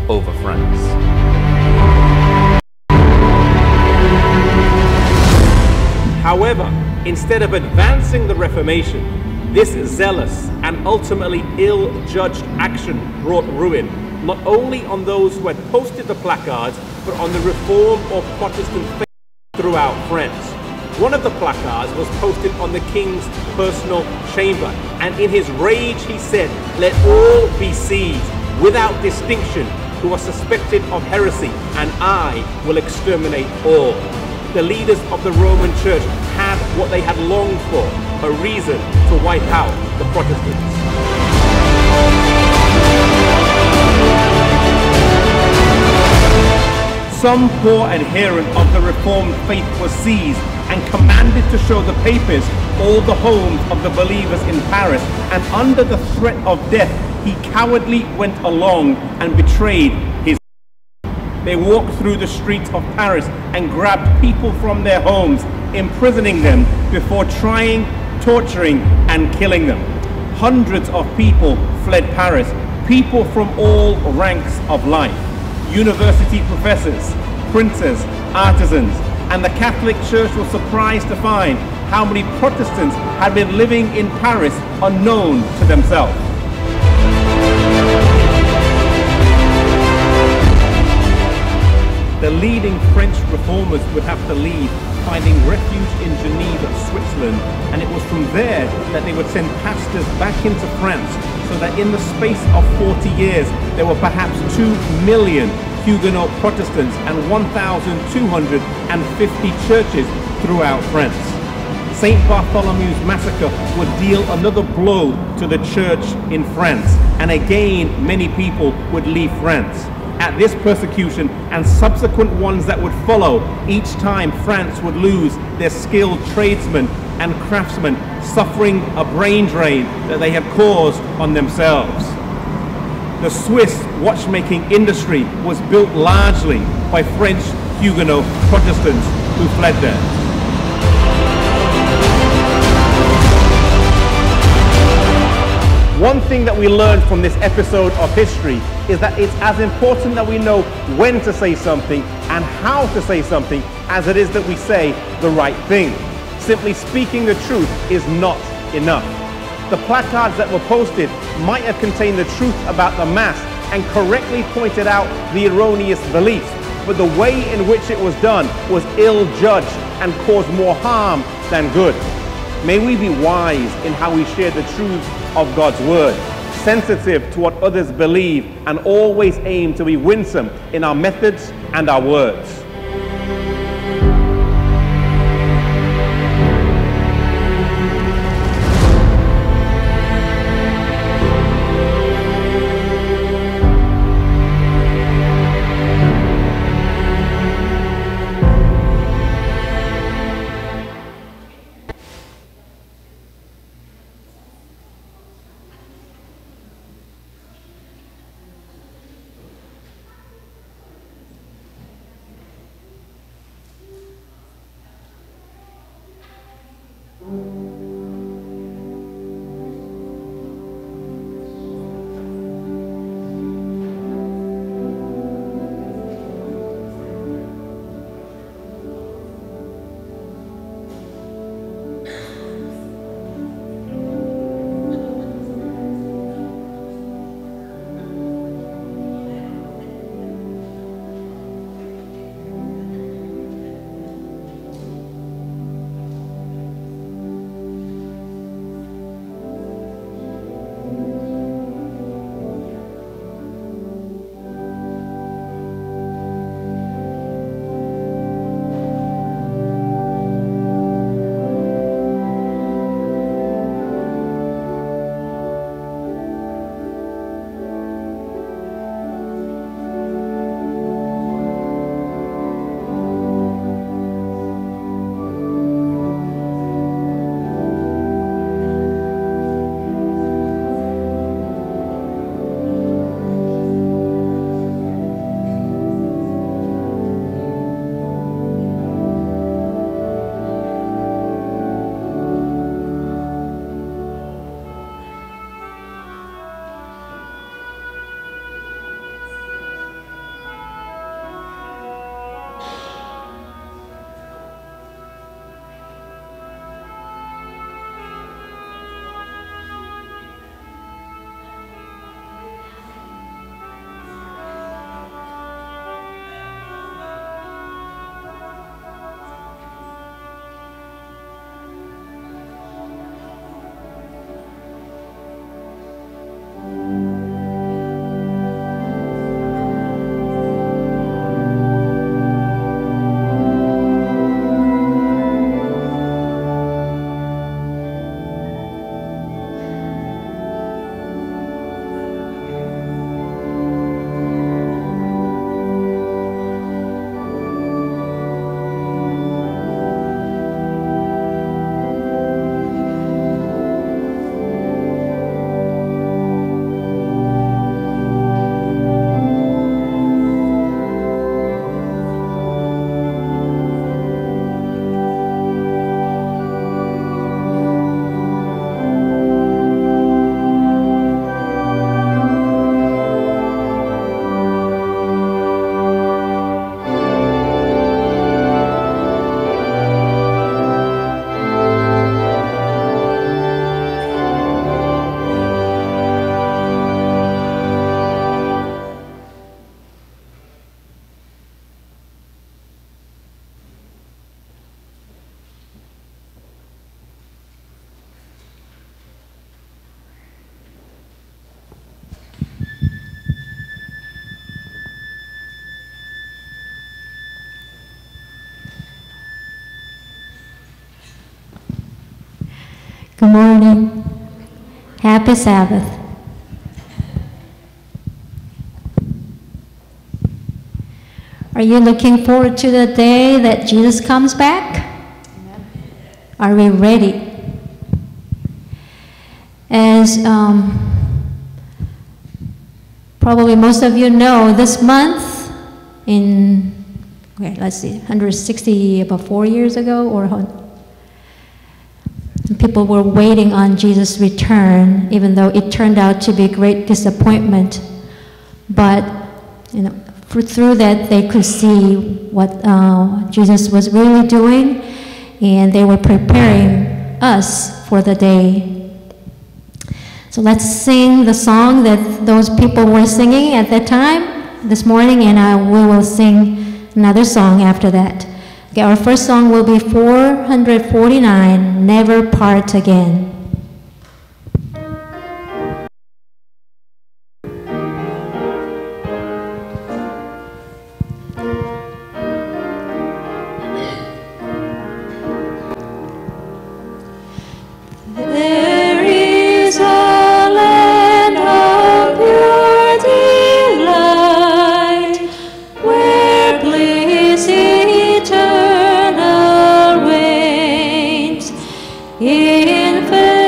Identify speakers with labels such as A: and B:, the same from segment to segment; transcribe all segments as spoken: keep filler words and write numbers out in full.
A: over France. However, instead of advancing the Reformation, this zealous and ultimately ill-judged action brought ruin not only on those who had posted the placards, but on the Reformed or Protestant faith throughout France. One of the placards was posted on the king's personal chamber, and in his rage he said, "Let all be seized, without distinction, who are suspected of heresy, and I will exterminate all." The leaders of the Roman Church had what they had longed for, a reason to wipe out the Protestants. Some poor adherent of the Reformed faith was seized and commanded to show the papists all the homes of the believers in Paris, and under the threat of death, he cowardly went along and betrayed his. They walked through the streets of Paris and grabbed people from their homes, imprisoning them before trying, torturing, and killing them. Hundreds of people fled Paris, people from all ranks of life. University professors, princes, artisans, and the Catholic Church was surprised to find how many Protestants had been living in Paris unknown to themselves. The leading French reformers would have to leave, finding refuge in Geneva, Switzerland, and it was from there that they would send pastors back into France, so that in the space of forty years, there were perhaps two million Huguenot Protestants and one thousand two hundred fifty churches throughout France. Saint Bartholomew's massacre would deal another blow to the church in France, and again many people would leave France. At this persecution and subsequent ones that would follow, each time France would lose their skilled tradesmen and craftsmen, suffering a brain drain that they had caused on themselves. The Swiss watchmaking industry was built largely by French Huguenot Protestants who fled there. One thing that we learned from this episode of history is that it's as important that we know when to say something and how to say something as it is that we say the right thing. Simply speaking the truth is not enough. The placards that were posted might have contained the truth about the Mass and correctly pointed out the erroneous beliefs, but the way in which it was done was ill-judged and caused more harm than good. May we be wise in how we share the truths of God's Word, sensitive to what others believe, and always aim to be winsome in our methods and our words.
B: Good morning. Happy Sabbath. Are you looking forward to the day that Jesus comes back? Are we ready? As um, probably most of you know, this month, in, okay, let's see, one hundred sixty, about four years ago, or people were waiting on Jesus' return, even though it turned out to be a great disappointment. But, you know, through that, they could see what uh, Jesus was really doing, and they were preparing us for the day. So let's sing the song that those people were singing at that time this morning, and I, we will sing another song after that. Okay, our first song will be four hundred forty-nine, Never Part Again.
C: Eternal reigns in faith.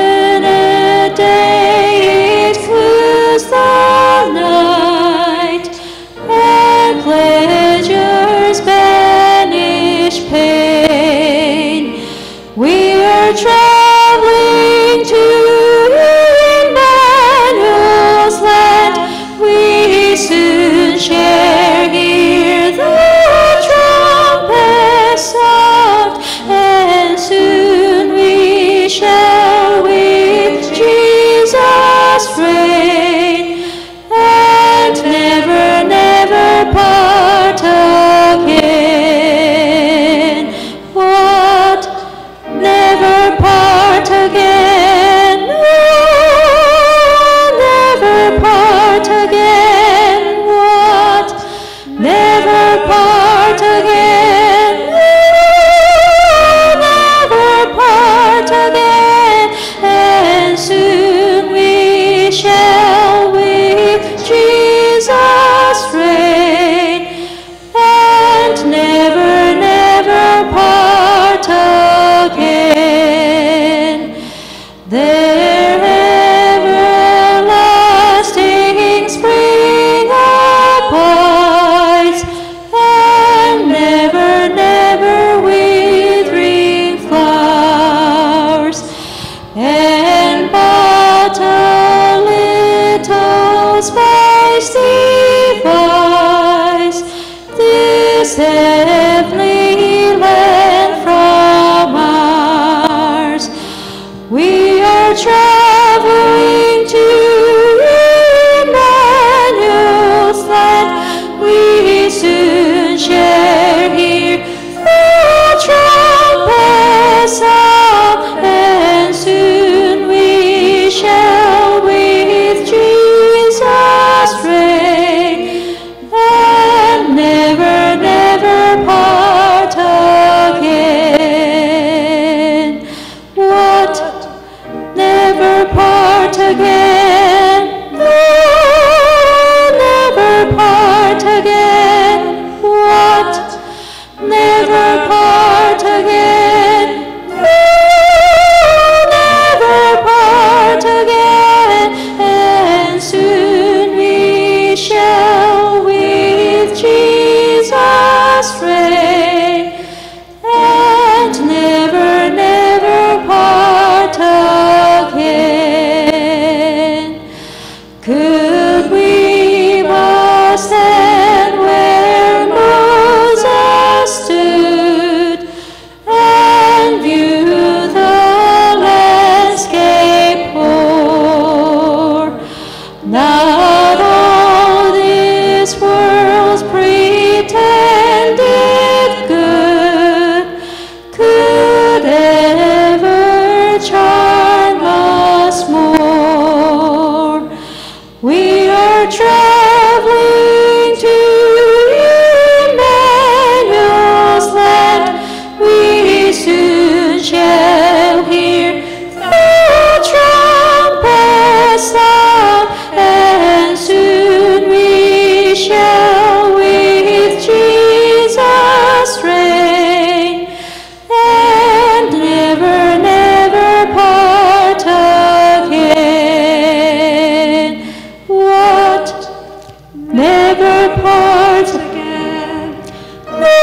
B: never part again. No,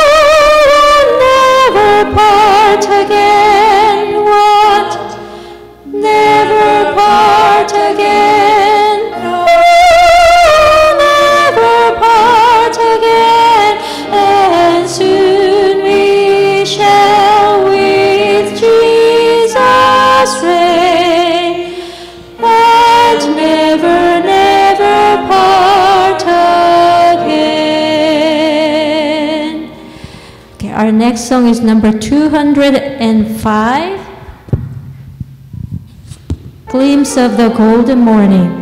B: never part again. What? Never part again. No, never part again. And soon we shall with Jesus reign, and never, never part again. Okay, our next song is number two hundred five. Glimpse of the Golden Morning.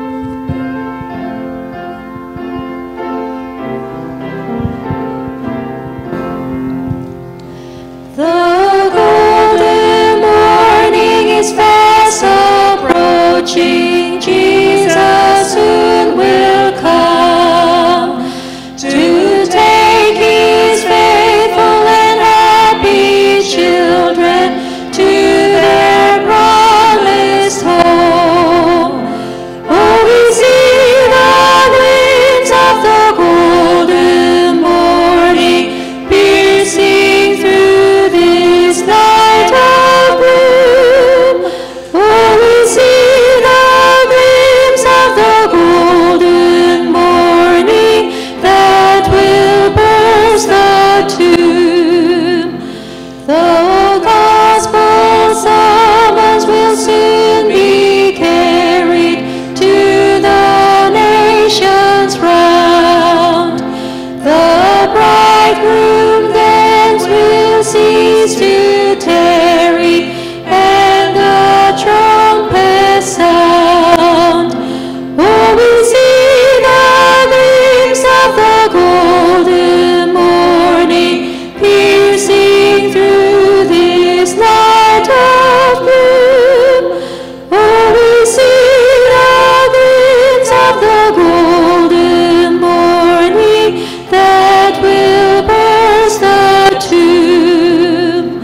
B: The golden morning is fast approaching. Jesus soon will come to take his faithful and happy children to their promised home. Oh, we see the gleams of the golden morning piercing through this night of gloom. Oh, we see the gleams of the golden morning that will burst the tomb. The gospel summons will soon be carried to the nations round. The bridegroom then will cease to tarry, and the trumpet sound. Oh, we see the gleams of the golden morning piercing through this night of gloom. Oh, we see the gleams of the golden morning that will burst the tomb.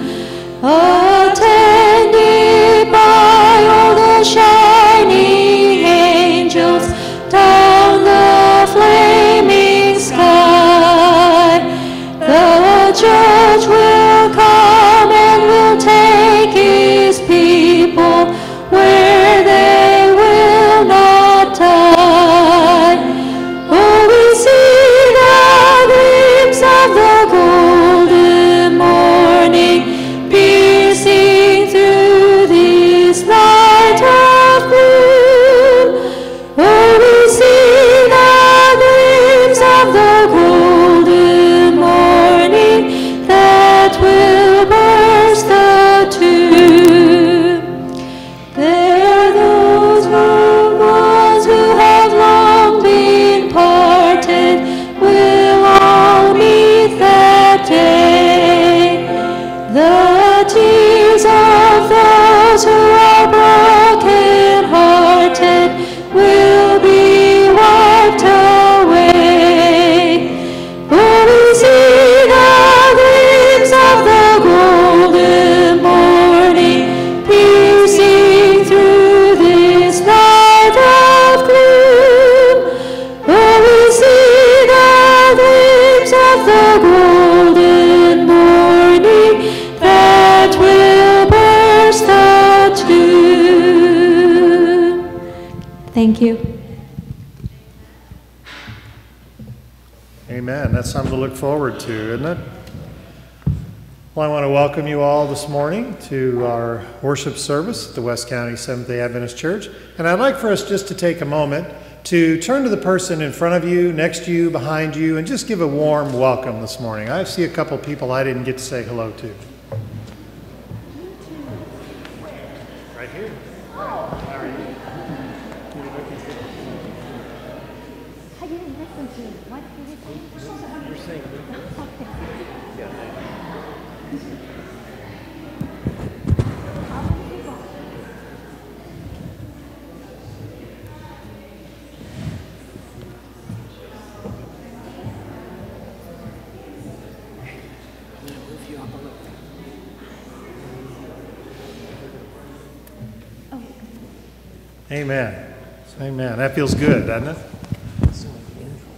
B: Attended by all the shining angels down the flaming sky, the judge will come and will take his people where they will not die. Oh, we see the gleams of the golden morning piercing through this night of gloom. Oh, we see the gleams of the golden morning that will burst the tomb. There those ones who have long been parted will all meet that day. The tears of those who are broken hearted will be wiped away. Oh, we see the gleams of the golden morning piercing through this night of gloom. Oh, we see the gleams of the golden morning that will burst the tomb. Thank you.
C: Amen. That's something to look forward to, isn't it? Well, I want to welcome you all this morning to our worship service at the West County Seventh-day Adventist Church. And I'd like for us just to take a moment to turn to the person in front of you, next to you, behind you, and just give a warm welcome this morning. I see a couple people I didn't get to say hello to. Right here. How are you?
D: I didn't listen to you. What did you say?
C: You're saying. Yeah. Amen. Amen. That feels good, doesn't it?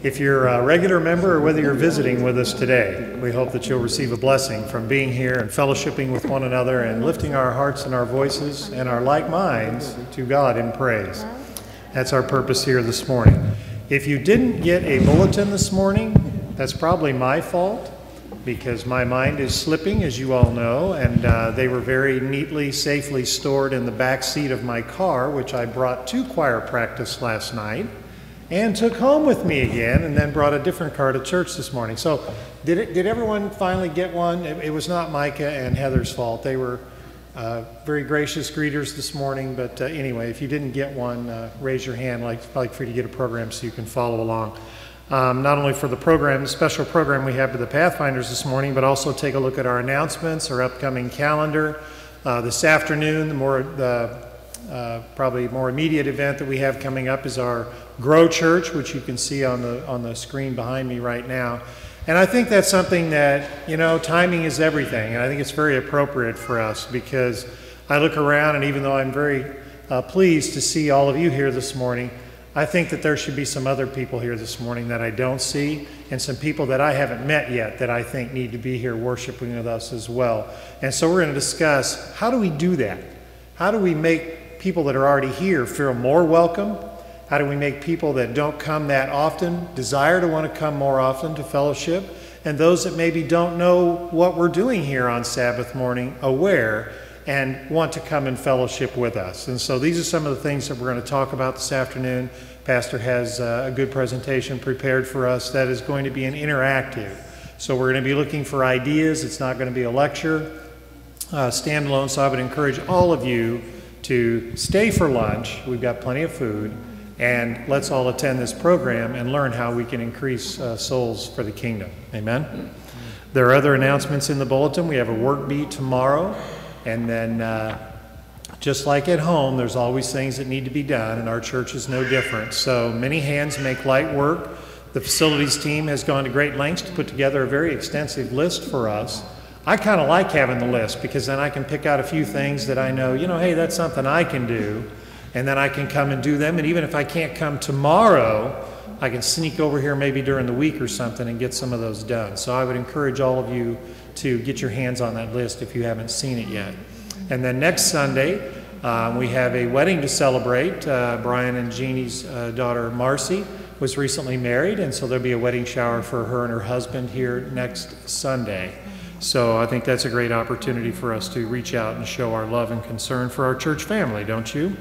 C: If you're a regular member or whether you're visiting with us today, we hope that you'll receive a blessing from being here and fellowshipping with one another and lifting our hearts and our voices and our like minds to God in praise. That's our purpose here this morning. If you didn't get a bulletin this morning, that's probably my fault, because my mind is slipping, as you all know, and uh, they were very neatly, safely stored in the back seat of my car, which I brought to choir practice last night and took home with me again, and then brought a different car to church this morning. So did it, did everyone finally get one? It, it was not Micah and Heather's fault. They were uh, very gracious greeters this morning, but uh, anyway, if you didn't get one, uh, raise your hand. I'd like, like for you to get a program so you can follow along. Um, not only for the program, the special program we have for the Pathfinders this morning, but also take a look at our announcements, our upcoming calendar. Uh, this afternoon, the more the uh, probably more immediate event that we have coming up is our Grow Church, which you can see on the on the screen behind me right now. And I think that's something that, you know, timing is everything, and I think it's very appropriate for us, because I look around, and even though I'm very uh, pleased to see all of you here this morning, I think that there should be some other people here this morning that I don't see, and some people that I haven't met yet that I think need to be here worshiping with us as well. And so we're going to discuss, how do we do that? How do we make people that are already here feel more welcome? How do we make people that don't come that often desire to want to come more often to fellowship? And those that maybe don't know what we're doing here on Sabbath morning aware and want to come and fellowship with us. And so these are some of the things that we're going to talk about this afternoon. Pastor has uh, a good presentation prepared for us that is going to be an interactive. So we're going to be looking for ideas. It's not going to be a lecture, uh, standalone. So I would encourage all of you to stay for lunch. We've got plenty of food. And let's all attend this program and learn how we can increase uh, souls for the kingdom. Amen? There are other announcements in the bulletin. We have a work beat tomorrow. And then, uh, just like at home, there's always things that need to be done, and our church is no different. So many hands make light work. The facilities team has gone to great lengths to put together a very extensive list for us. I kind of like having the list, because then I can pick out a few things that I know, you know, hey, that's something I can do, and then I can come and do them. And even if I can't come tomorrow, I can sneak over here maybe during the week or something and get some of those done. So I would encourage all of you to get your hands on that list if you haven't seen it yet. And then next Sunday, uh, we have a wedding to celebrate. Uh, Brian and Jeannie's uh, daughter Marcy was recently married, and so there'll be a wedding shower for her and her husband here next Sunday. So I think that's a great opportunity for us to reach out and show our love and concern for our church family, don't you?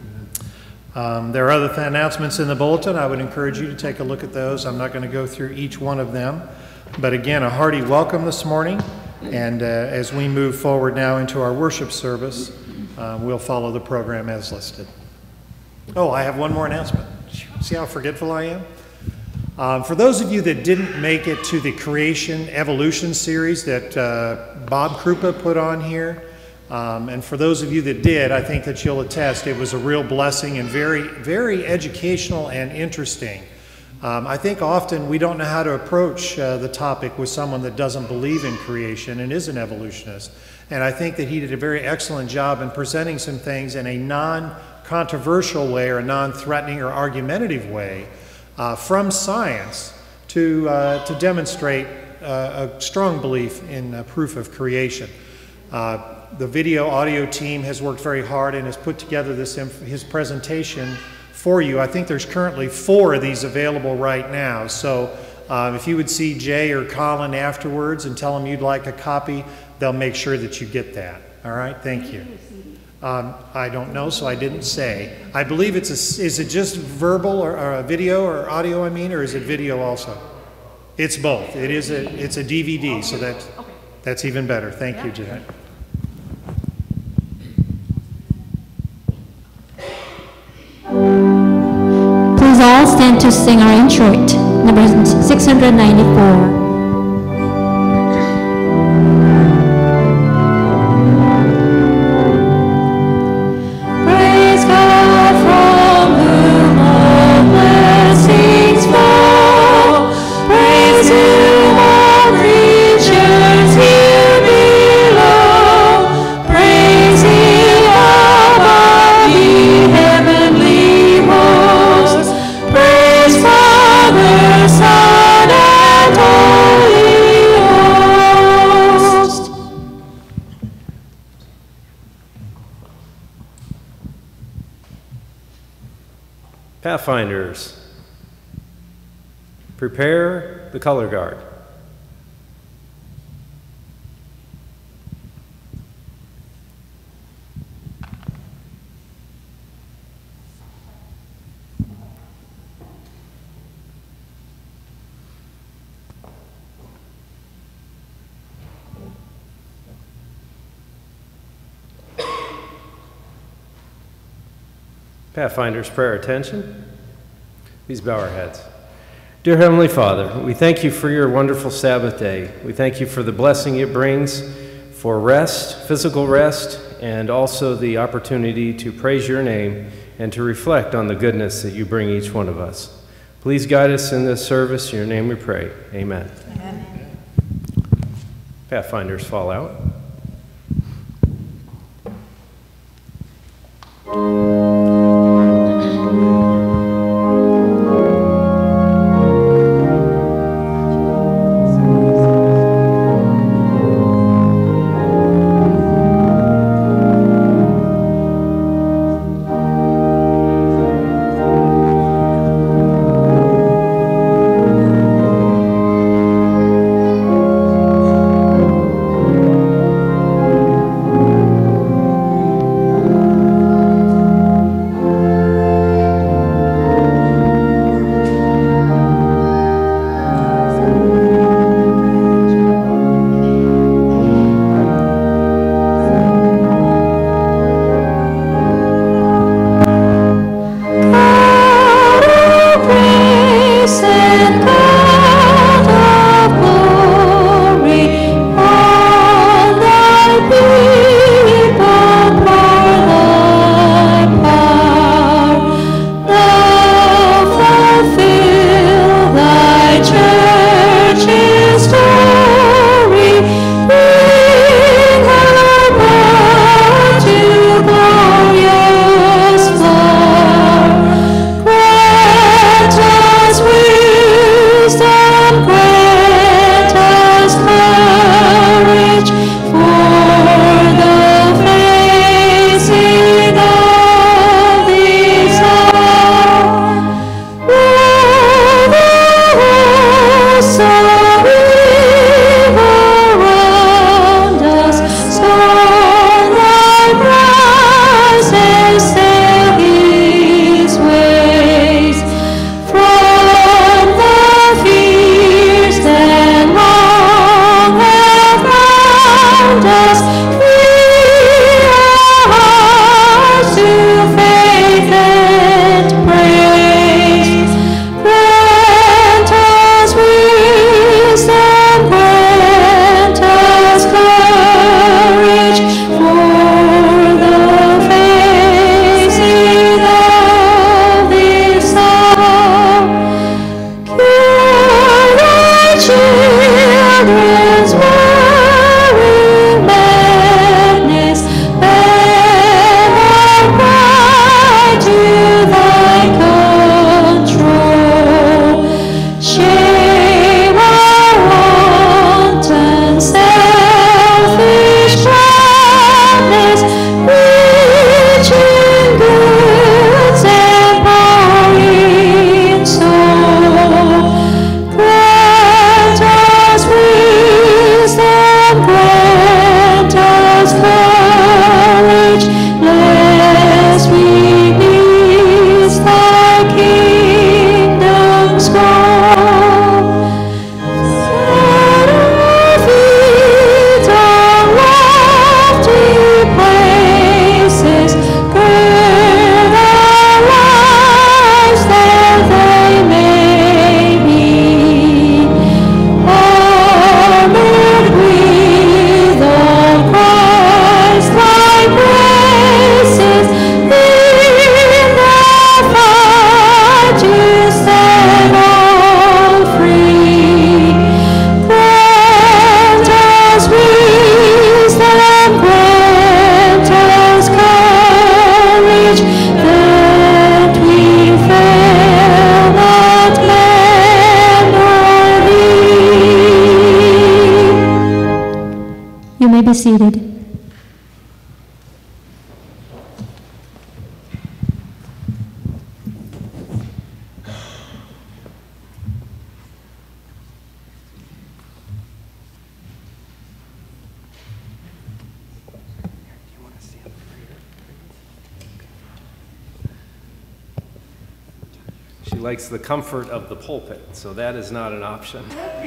C: Um, there are other th- announcements in the bulletin. I would encourage you to take a look at those. I'm not going to go through each one of them. But again, a hearty welcome this morning. And uh, as we move forward now into our worship service, uh, we'll follow the program as listed. Oh, I have one more announcement. See how forgetful I am? Um, for those of you that didn't make it to the Creation Evolution series that uh, Bob Krupa put on here, Um, and for those of you that did, I think that you'll attest it was a real blessing and very, very educational and interesting. Um, I think often we don't know how to approach uh, the topic with someone that doesn't believe in creation and is an evolutionist. And I think that he did a very excellent job in presenting some things in a non-controversial way or a non-threatening or argumentative way uh, from science to, uh, to demonstrate uh, a strong belief in uh, proof of creation. Uh, The video audio team has worked very hard and has put together this his presentation for you. I think there's currently four of these available right now. So uh, if you would see Jay or Colin afterwards and tell them you'd like a copy, they'll make sure that you get that. All right, thank you. Um, I don't know, so I didn't say. I believe it's a, is it just verbal or, or a video or audio, I mean, or is it video also? It's both. It is a, it's a D V D, so that's, that's even better. Thank you, Jay.
B: Please all stand to sing our introit, number six hundred ninety-four.
E: Father, Son, Pathfinders, prepare the color guard. Pathfinders, prayer attention. Please bow our heads. Dear Heavenly Father, we thank you for your wonderful Sabbath day. We thank you for the blessing it brings for rest, physical rest, and also the opportunity to praise your name and to reflect on the goodness that you bring each one of us. Please guide us in this service. In your name we pray. Amen. Amen. Pathfinders, fall out.
B: be seated.
E: likes the comfort of the pulpit, so that is not an option.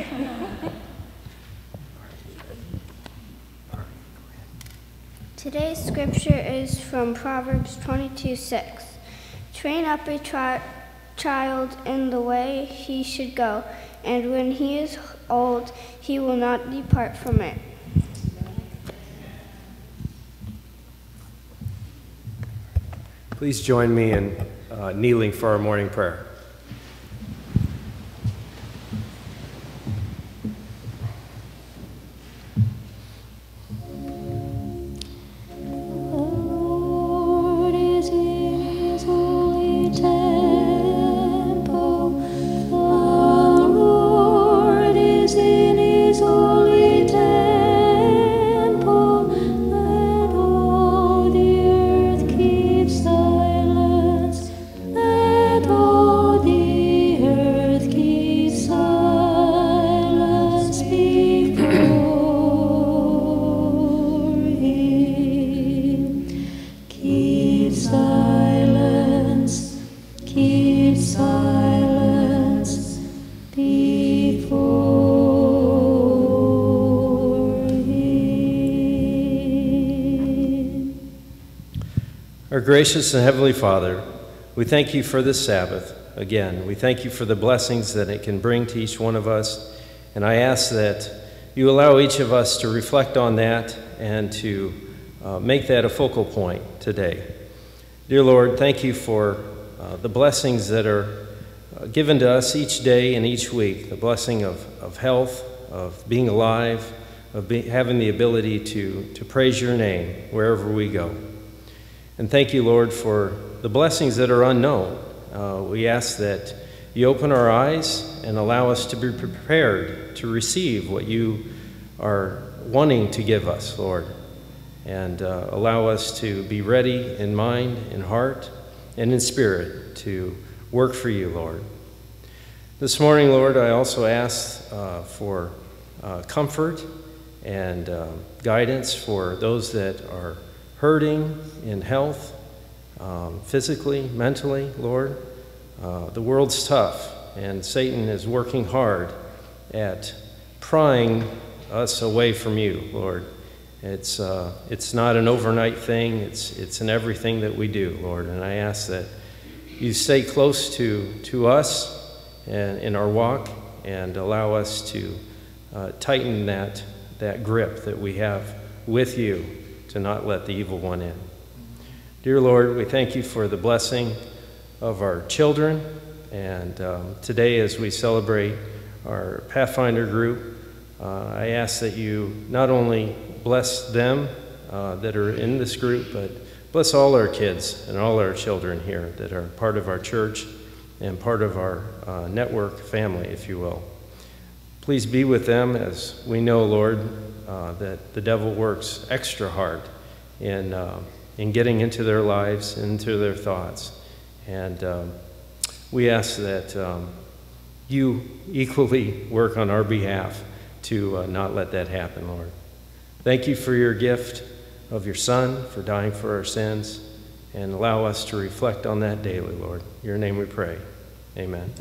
F: Today's scripture is from Proverbs twenty-two six. Train up a tri- child in the way he should go, and when he is old, he will not depart from it.
E: Please join me in uh, kneeling for our morning prayer. Our gracious and Heavenly Father, we thank you for this Sabbath. Again, we thank you for the blessings that it can bring to each one of us. And I ask that you allow each of us to reflect on that and to uh, make that a focal point today. Dear Lord, thank you for uh, the blessings that are uh, given to us each day and each week, the blessing of, of health, of being alive, of be, having the ability to, to praise your name wherever we go. And thank you, Lord, for the blessings that are unknown. Uh, we ask that you open our eyes and allow us to be prepared to receive what you are wanting to give us, Lord. And uh, allow us to be ready in mind, in heart, and in spirit to work for you, Lord. This morning, Lord, I also ask uh, for uh, comfort and uh, guidance for those that are hurting in health, um, physically, mentally, Lord. Uh, the world's tough, and Satan is working hard at prying us away from you, Lord. It's, uh, it's not an overnight thing. It's, it's in everything that we do, Lord. And I ask that you stay close to, to us and in our walk and allow us to uh, tighten that, that grip that we have with you, to not let the evil one in. Dear Lord, we thank you for the blessing of our children. And um, today, as we celebrate our Pathfinder group, uh, I ask that you not only bless them uh, that are in this group, but bless all our kids and all our children here that are part of our church and part of our uh, network family, if you will. Please be with them, as we know, Lord, Uh, that the devil works extra hard in, uh, in getting into their lives, into their thoughts. And um, we ask that um, you equally work on our behalf to uh, not let that happen, Lord. Thank you for your gift of your Son, for dying for our sins, and allow us to reflect on that daily, Lord. In your name we pray. Amen.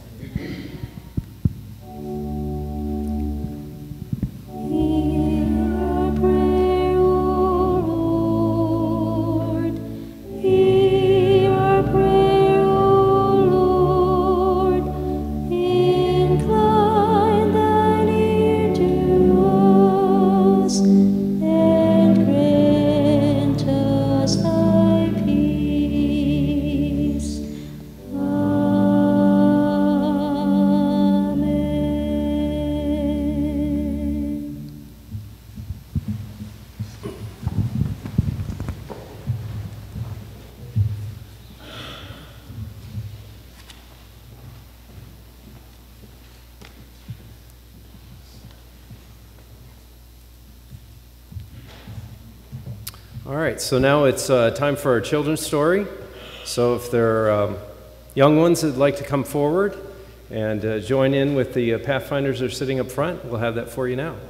E: All right, so now it's uh, time for our children's story. So if there are um, young ones that'd like to come forward and uh, join in with the uh, Pathfinders that are sitting up front, we'll have that for you now.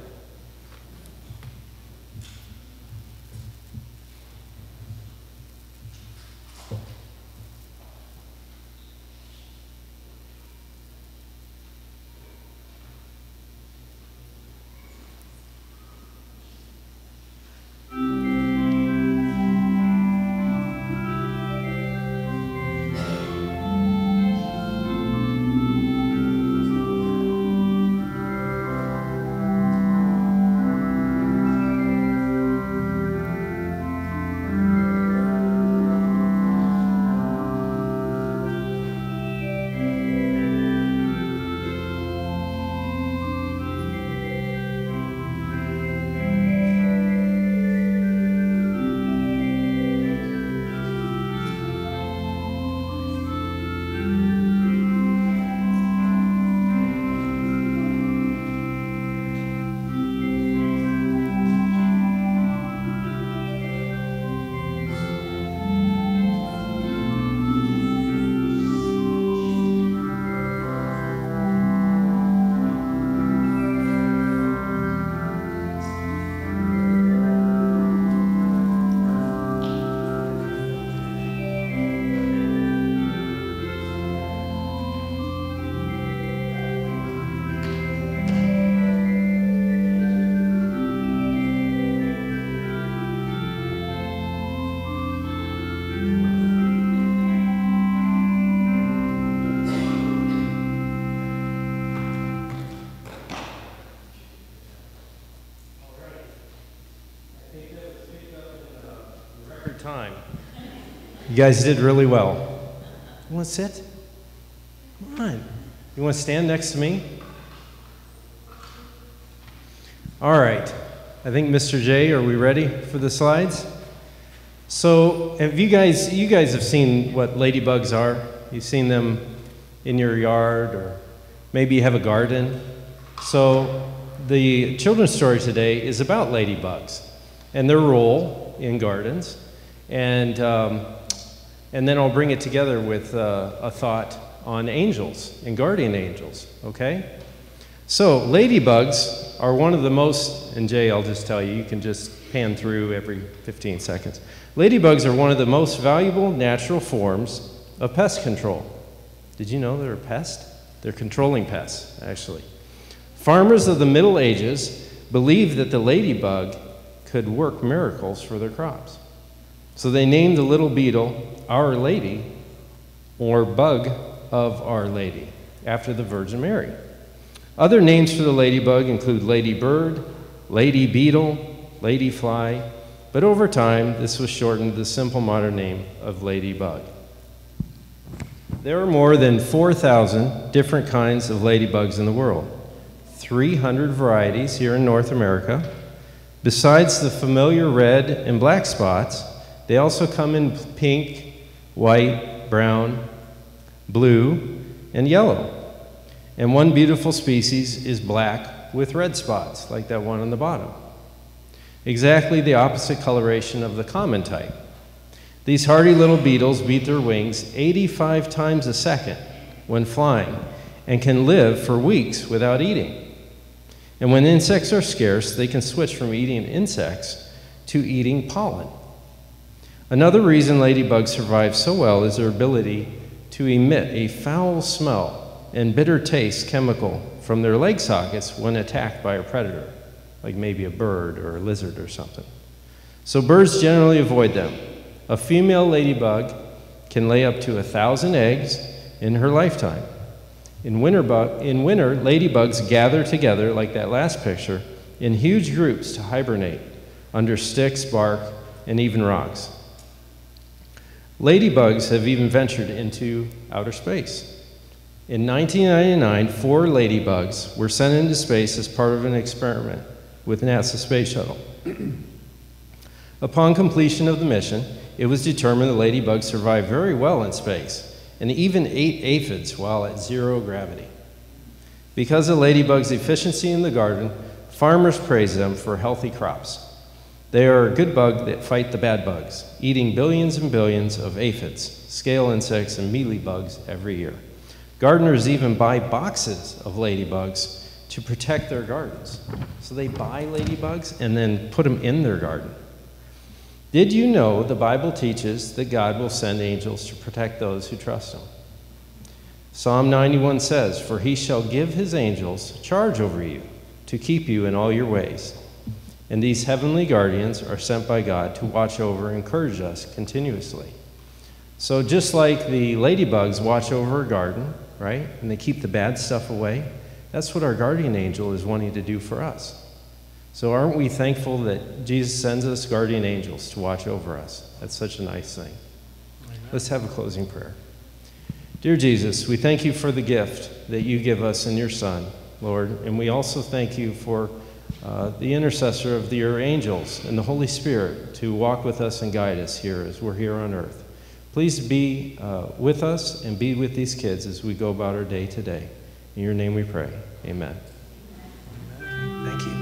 E: third time. You guys did really well. You want to sit? Come on. You want to stand next to me? All right. I think Mister J, are we ready for the slides? So, have you guys, you guys have seen what ladybugs are? You've seen them in your yard, or maybe you have a garden. So, the children's story today is about ladybugs and their role in gardens. And, um, and then I'll bring it together with uh, a thought on angels and guardian angels, okay? So, ladybugs are one of the most, and Jay, I'll just tell you, you can just pan through every fifteen seconds. Ladybugs are one of the most valuable natural forms of pest control. Did you know they're a pest? They're controlling pests, actually. Farmers of the Middle Ages believed that the ladybug could work miracles for their crops. So they named the little beetle Our Lady, or Bug of Our Lady, after the Virgin Mary. Other names for the ladybug include ladybird, lady beetle, ladyfly, but over time this was shortened to the simple modern name of ladybug. There are more than four thousand different kinds of ladybugs in the world, three hundred varieties here in North America. Besides the familiar red and black spots, they also come in pink, white, brown, blue, and yellow. And one beautiful species is black with red spots, like that one on the bottom. Exactly the opposite coloration of the common type. These hardy little beetles beat their wings eighty-five times a second when flying and can live for weeks without eating. And when insects are scarce, they can switch from eating insects to eating pollen. Another reason ladybugs survive so well is their ability to emit a foul smell and bitter taste chemical from their leg sockets when attacked by a predator, like maybe a bird or a lizard or something. So birds generally avoid them. A female ladybug can lay up to a thousand eggs in her lifetime. In winter, bu- in winter, ladybugs gather together, like that last picture, in huge groups to hibernate under sticks, bark, and even rocks. Ladybugs have even ventured into outer space. In nineteen ninety-nine, four ladybugs were sent into space as part of an experiment with NASA Space Shuttle. Upon completion of the mission, it was determined the ladybugs survived very well in space and even ate aphids while at zero gravity. Because of ladybug's efficiency in the garden, farmers praise them for healthy crops. They are a good bug that fight the bad bugs, eating billions and billions of aphids, scale insects, and mealybugs every year. Gardeners even buy boxes of ladybugs to protect their gardens. So they buy ladybugs and then put them in their garden. Did you know the Bible teaches that God will send angels to protect those who trust him? Psalm ninety-one says, "For he shall give his angels charge over you to keep you in all your ways." And these heavenly guardians are sent by God to watch over and encourage us continuously. So just like the ladybugs watch over a garden, right, and they keep the bad stuff away, that's what our guardian angel is wanting to do for us. So aren't we thankful that Jesus sends us guardian angels to watch over us? That's such a nice thing. Amen. Let's have a closing prayer. Dear Jesus, we thank you for the gift that you give us in your Son, Lord, and we also thank you for uh, the intercessor of the, your angels and the Holy Spirit to walk with us and guide us here as we're here on earth. Please be uh, with us and be with these kids as we go about our day today. In your name we pray. Amen. Amen. Thank you.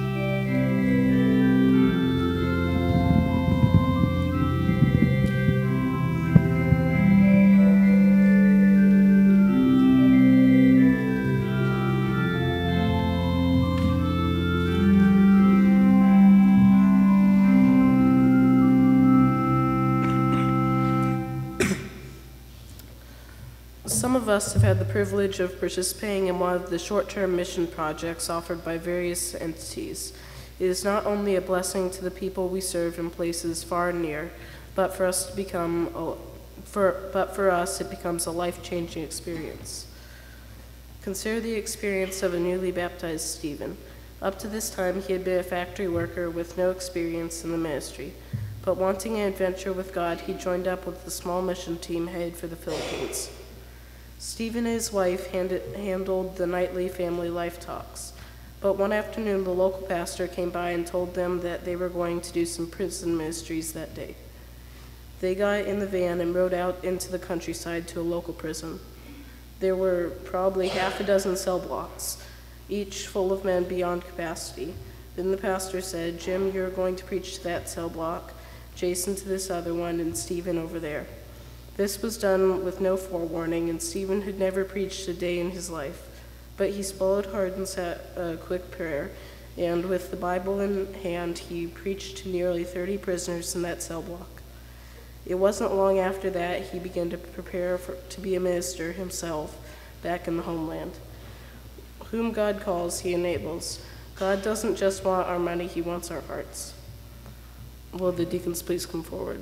G: Some of us have had the privilege of participating in one of the short-term mission projects offered by various entities. It is not only a blessing to the people we serve in places far and near, but for us to become, a, for, but for us it becomes a life-changing experience. Consider the experience of a newly baptized Stephen. Up to this time, he had been a factory worker with no experience in the ministry. But wanting an adventure with God, he joined up with the small mission team headed for the Philippines. Stephen and his wife handed, handled the nightly family life talks. But one afternoon, the local pastor came by and told them that they were going to do some prison ministries that day. They got in the van and rode out into the countryside to a local prison. There were probably half a dozen cell blocks, each full of men beyond capacity. Then the pastor said, "Jim, you're going to preach to that cell block, Jason to this other one, and Stephen over there." This was done with no forewarning, and Stephen had never preached a day in his life. But he swallowed hard and said a quick prayer, and with the Bible in hand, he preached to nearly thirty prisoners in that cell block. It wasn't long after that he began to prepare for, to be a minister himself back in the homeland. Whom God calls, he enables. God doesn't just want our money, he wants our hearts. Will the deacons please come forward?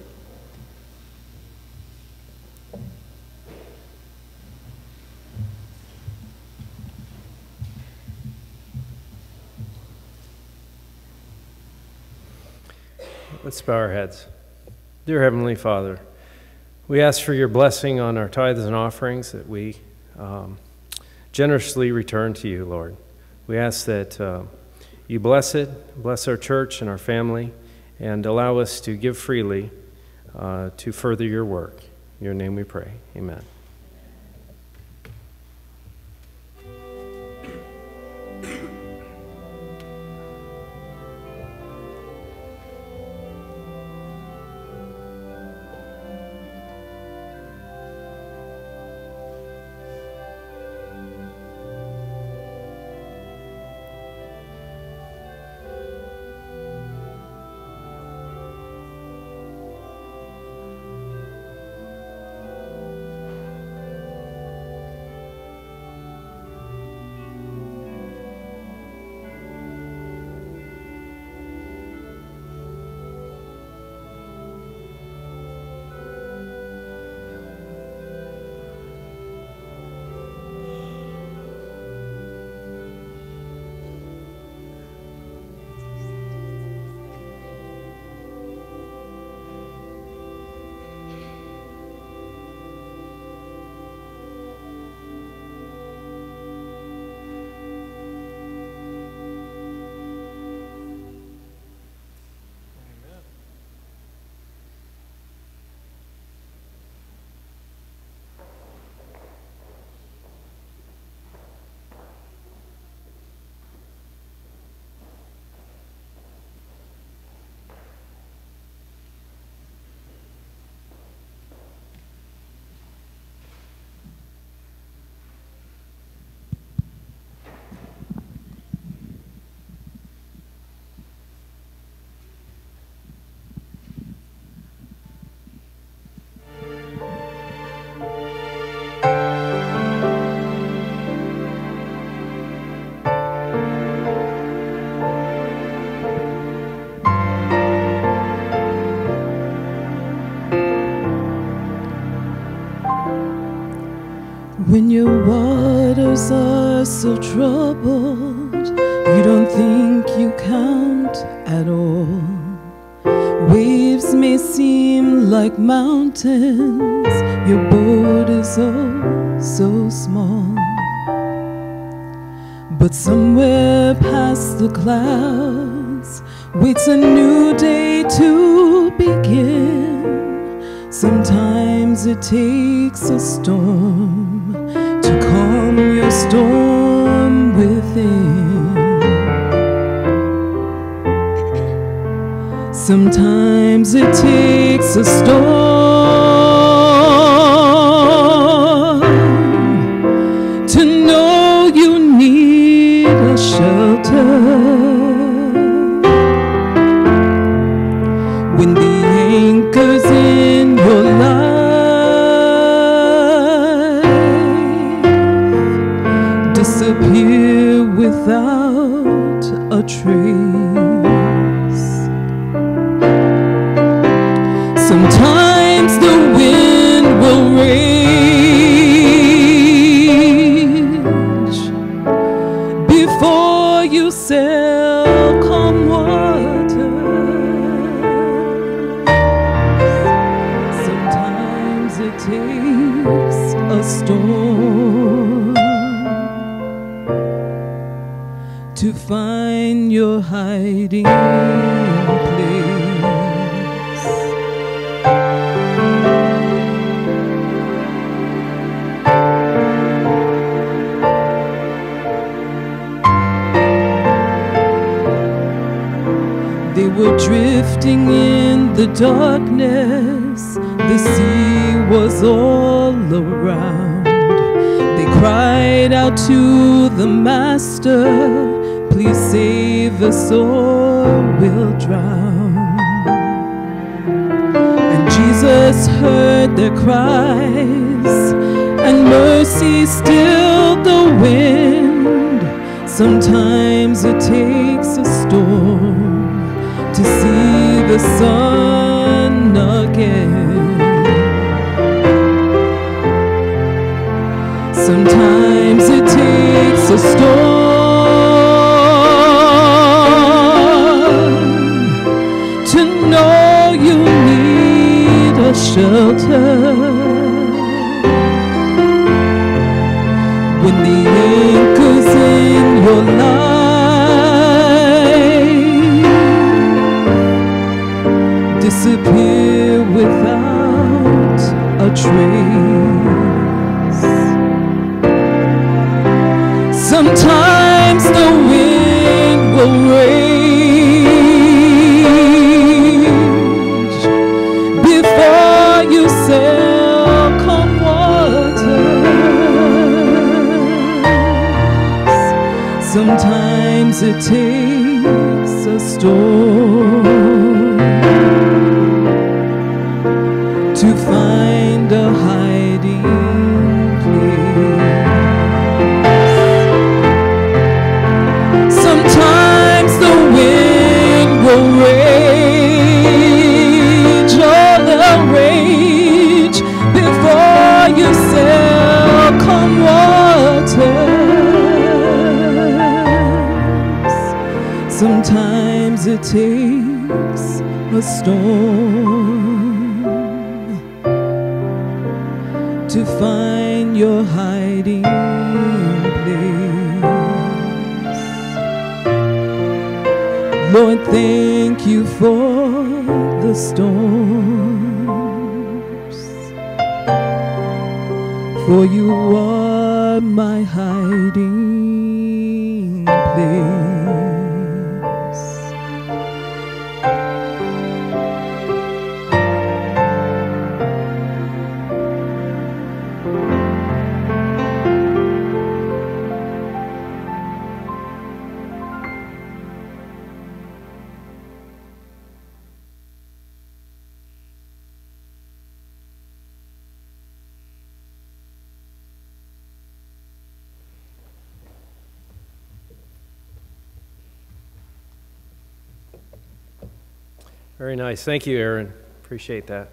E: Let's bow our heads. Dear Heavenly Father, we ask for your blessing on our tithes and offerings that we um, generously return to you, Lord. We ask that uh, you bless it, bless our church and our family, and allow us to give freely uh, to further your work. In your name we pray. Amen.
H: When your waters are so troubled, you don't think you count at all. Waves may seem like mountains, your boat is oh so small. But somewhere past the clouds waits a new day to begin. Sometimes it takes a storm to calm your storm within. Sometimes it takes a storm to know you need a shelter. When the anchor's in your life disappear without a trace. Sometimes the wind will rage before you sail calm water. storm, to find your hiding place. They were drifting in the darkness, the sea was all around. They cried out to the Master, please save us or we'll drown. And Jesus heard their cries, and mercy stilled the wind. Sometimes it takes a storm to see the sun again. Sometimes it takes a storm to know you need a shelter. When the anchor's in your life disappear without a trace. Sometimes the wind will rage before you sail calm waters. Sometimes it takes a storm to find a hiding place. Sometimes the wind will rage, oh, the rage before you sail calm waters. Sometimes it takes a storm to find your hiding place. Lord, thank you for the storms, for you are my hiding place.
E: Very nice. Thank you, Aaron. Appreciate that.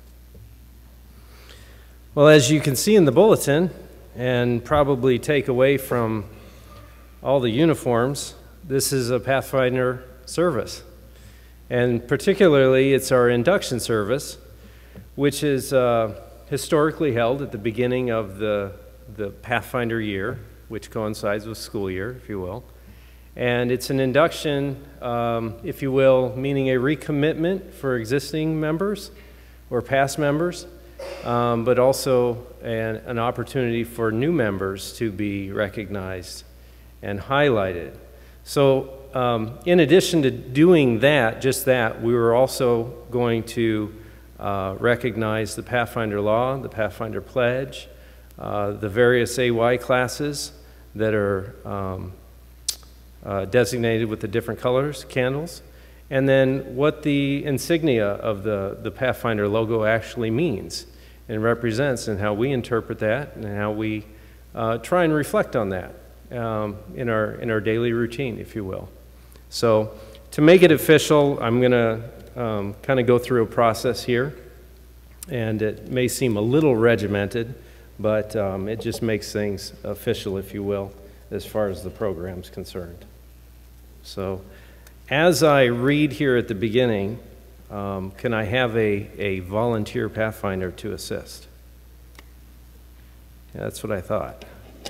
E: Well, as you can see in the bulletin, and probably take away from all the uniforms, this is a Pathfinder service. And particularly, it's our induction service, which is uh, historically held at the beginning of the, the Pathfinder year, which coincides with school year, if you will. And it's an induction, um, if you will, meaning a recommitment for existing members or past members, um, but also an, an opportunity for new members to be recognized and highlighted. So um, in addition to doing that, just that, we were also going to uh, recognize the Pathfinder Law, the Pathfinder Pledge, uh, the various A Y classes that are um, Uh, designated with the different colors, candles, and then what the insignia of the, the Pathfinder logo actually means and represents, and how we interpret that, and how we uh, try and reflect on that um, in our, in our daily routine, if you will. So to make it official, I'm going to um, kind of go through a process here, and it may seem a little regimented, but um, it just makes things official, if you will, as far as the program's concerned. So as I read here at the beginning, um, can I have a, a volunteer Pathfinder to assist? Yeah, that's what I thought.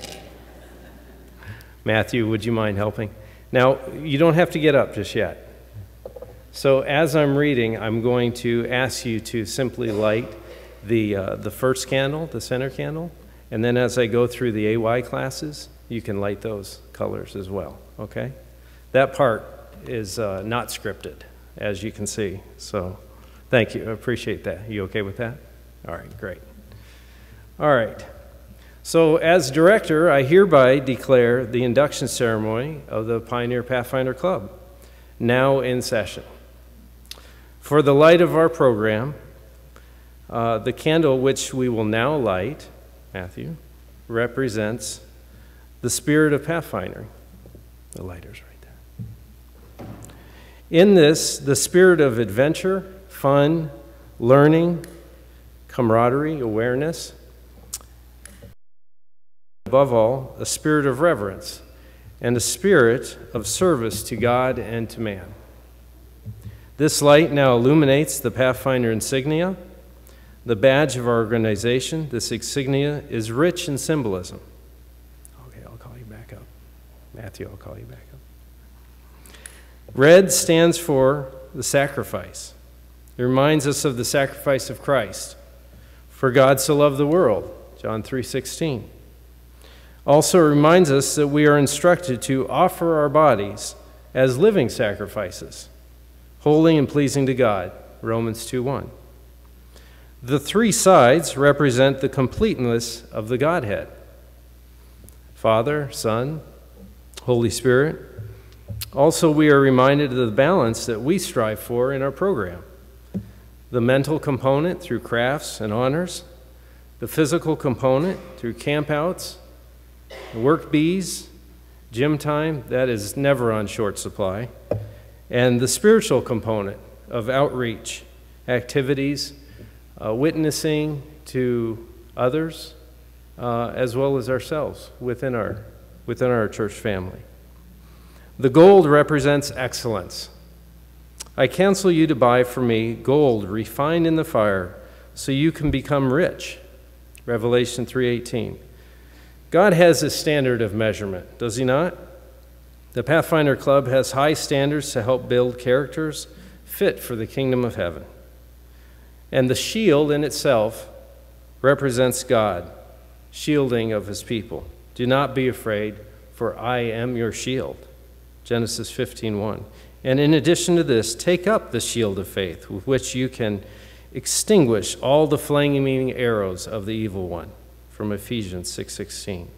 E: Matthew, would you mind helping? Now, you don't have to get up just yet. So as I'm reading, I'm going to ask you to simply light the, uh, the first candle, the center candle, and then as I go through the A Y classes, you can light those colors as well, okay? That part is uh, not scripted, as you can see. So thank you, I appreciate that. You okay with that? All right, great. All right. So as director, I hereby declare the induction ceremony of the Pioneer Pathfinder Club now in session. For the light of our program, uh, the candle which we will now light, Matthew, represents the spirit of Pathfinder. The lighter's right there. In this, the spirit of adventure, fun, learning, camaraderie, awareness, above all, a spirit of reverence and a spirit of service to God and to man. This light now illuminates the Pathfinder insignia, the badge of our organization. This insignia is rich in symbolism. Okay, I'll call you back up. Matthew, I'll call you back up. Red stands for the sacrifice. It reminds us of the sacrifice of Christ. For God so loved the world, John three sixteen. Also reminds us that we are instructed to offer our bodies as living sacrifices, holy and pleasing to God, Romans two one. The three sides represent the completeness of the Godhead, Father, Son, Holy Spirit. Also, we are reminded of the balance that we strive for in our program. The mental component through crafts and honors, the physical component through campouts, work bees, gym time, that is never on short supply, and the spiritual component of outreach, activities, uh, witnessing to others, uh, as well as ourselves within our, within our church family. The gold represents excellence. I counsel you to buy for me gold refined in the fire so you can become rich, Revelation three eighteen. God has a standard of measurement, does he not? The Pathfinder Club has high standards to help build characters fit for the kingdom of heaven. And the shield in itself represents God, shielding of his people. Do not be afraid, for I am your shield, Genesis fifteen one. And in addition to this, take up the shield of faith, with which you can extinguish all the flaming arrows of the evil one, from Ephesians six sixteen.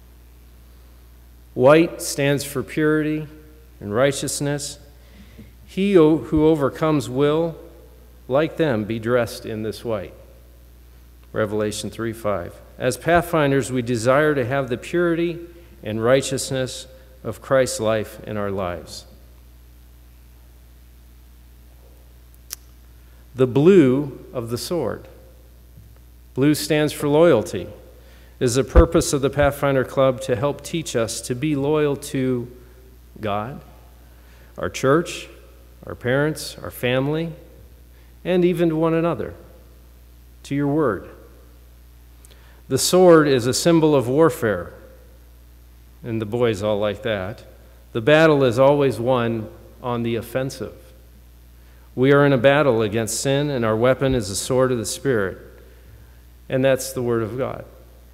E: White stands for purity and righteousness. He who overcomes will, like them, be dressed in this white, Revelation three five. As Pathfinders, we desire to have the purity and righteousness of Christ's life in our lives. The blue of the sword. Blue stands for loyalty. It is the purpose of the Pathfinder Club to help teach us to be loyal to God, our church, our parents, our family, and even to one another, to your word. The sword is a symbol of warfare, and the boys all like that. The battle is always won on the offensive. We are in a battle against sin, and our weapon is the sword of the Spirit, and that's the Word of God.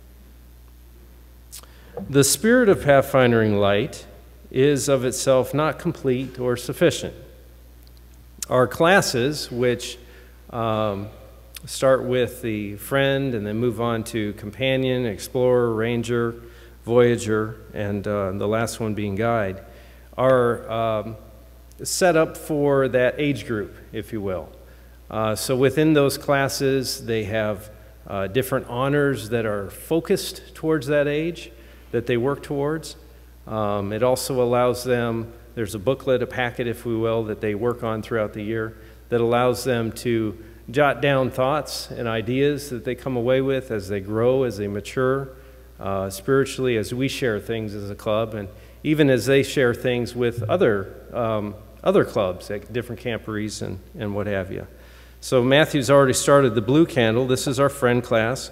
E: The spirit of pathfinding light is of itself not complete or sufficient. Our classes, which um, start with the friend and then move on to companion, explorer, ranger, voyager, and uh, the last one being guide, are um, set up for that age group, if you will. Uh, so within those classes, they have uh, different honors that are focused towards that age, that they work towards. Um, it also allows them, there's a booklet, a packet, if we will, that they work on throughout the year that allows them to jot down thoughts and ideas that they come away with as they grow, as they mature, uh, spiritually, as we share things as a club, and even as they share things with other um, other clubs at different camporees and, and what have you. So Matthew's already started the blue candle. This is our friend class.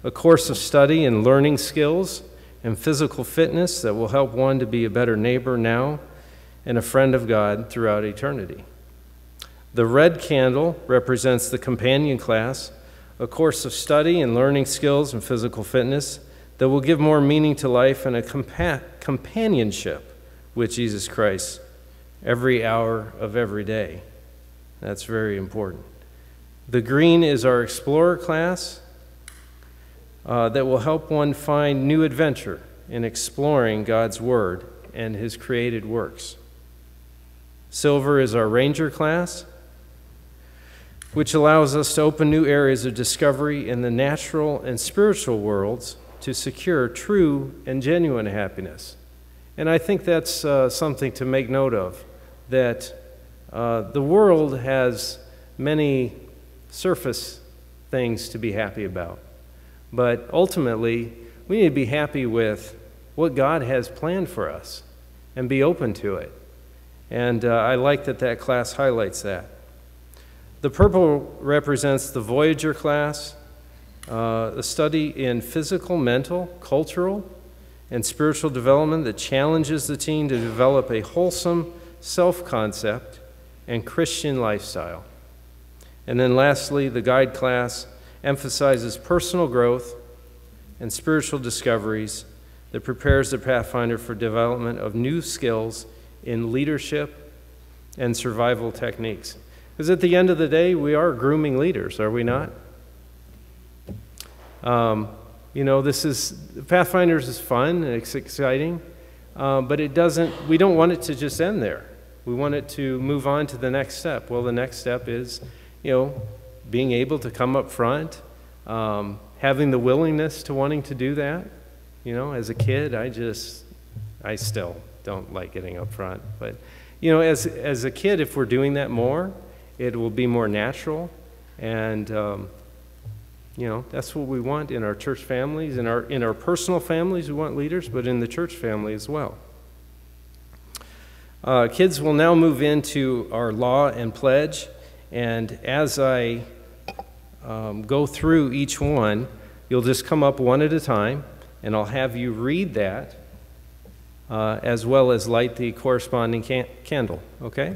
E: a course of study in learning skills and physical fitness that will help one to be a better neighbor now and a friend of God throughout eternity. The red candle represents the companion class, a course of study in learning skills and physical fitness that will give more meaning to life and a compa- companionship with Jesus Christ every hour of every day. That's very important. The green is our Explorer class uh, that will help one find new adventure in exploring God's Word and His created works. Silver is our Ranger class, which allows us to open new areas of discovery in the natural and spiritual worlds to secure true and genuine happiness. And I think that's uh, something to make note of, that uh, the world has many surface things to be happy about. But ultimately, we need to be happy with what God has planned for us and be open to it. And uh, I like that that class highlights that. The purple represents the Voyager class, uh, a study in physical, mental, cultural, and spiritual development that challenges the teen to develop a wholesome self-concept and Christian lifestyle. And then lastly, the Guide class emphasizes personal growth and spiritual discoveries that prepares the Pathfinder for development of new skills in leadership and survival techniques. Because at the end of the day, we are grooming leaders, are we not? Um, you know, this is, Pathfinders is fun and it's exciting, uh, but it doesn't, we don't want it to just end there. We want it to move on to the next step. Well, the next step is, you know, being able to come up front, um, having the willingness to wanting to do that. You know, as a kid, I just, I still don't like getting up front. But, you know, as, as a kid, if we're doing that more, it will be more natural, and um, you know, that's what we want in our church families, in our in our personal families. We want leaders, but in the church family as well. Uh, kids will now move into our law and pledge, and as I um, go through each one, you'll just come up one at a time, and I'll have you read that, uh, as well as light the corresponding can candle. Okay?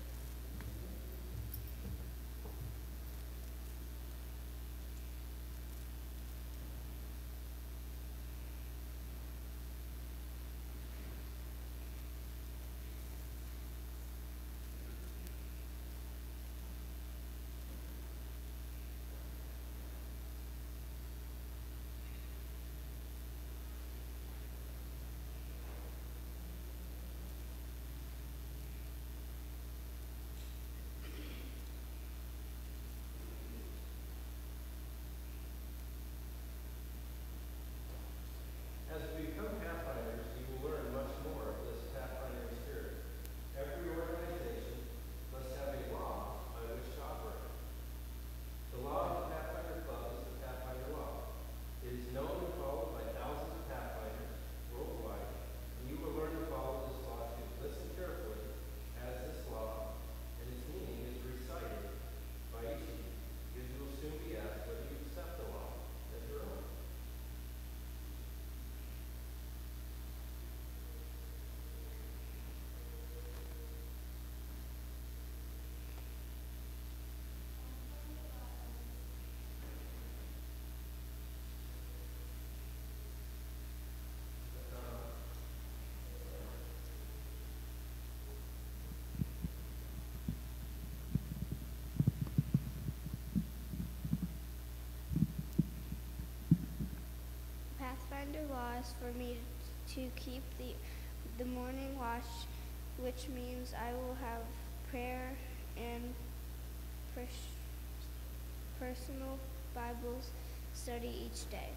F: Pathfinder law is for me to keep the, the morning watch, which means I will have prayer and pers personal Bible study each day.